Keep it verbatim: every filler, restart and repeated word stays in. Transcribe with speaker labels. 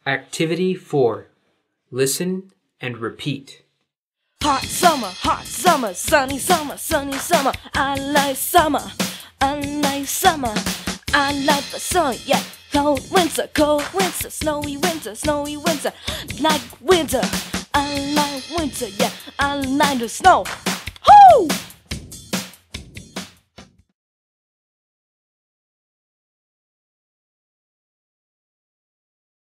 Speaker 1: Activity four. Listen and repeat.
Speaker 2: Hot summer, hot summer, sunny summer, sunny summer. I like summer, I like summer. I like the sun, yeah. Cold winter, cold winter, snowy winter, snowy winter. Like winter, I like winter, yeah. I like the snow. Woo!